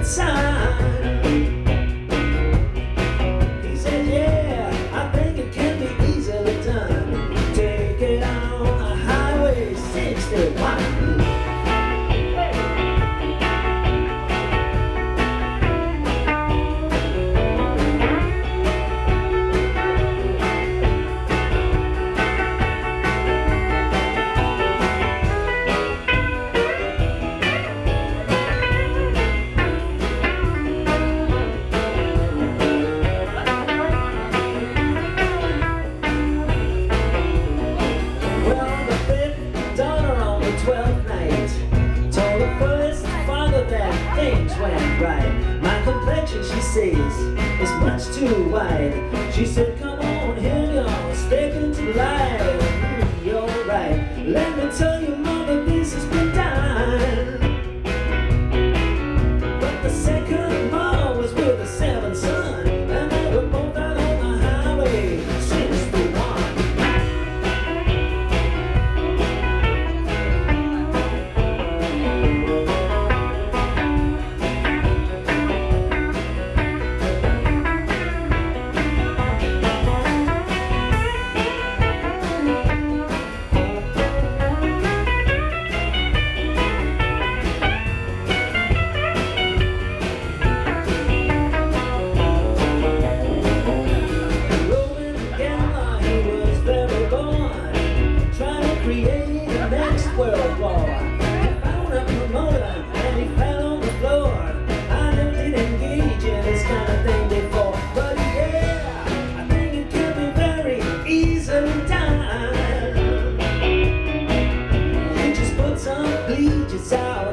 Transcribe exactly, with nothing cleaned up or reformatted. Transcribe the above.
sign. He said, yeah, I think it can be easily done. Take it on the highway sixty-one. twelfth night, told her first father that things went right. My complexion, she says, is much too white. She said, come on, here y'all, step into the light. Mm, you're right, let me tell you, mother, this has been done. But the second mom was with the seventh son, and they were both out on the highway sixty-one. Create the next world war. He found a promoter and he fell on the floor. I never did engage in this kind of thing before, but yeah, I think it can be very easily done. You just put some bleachers out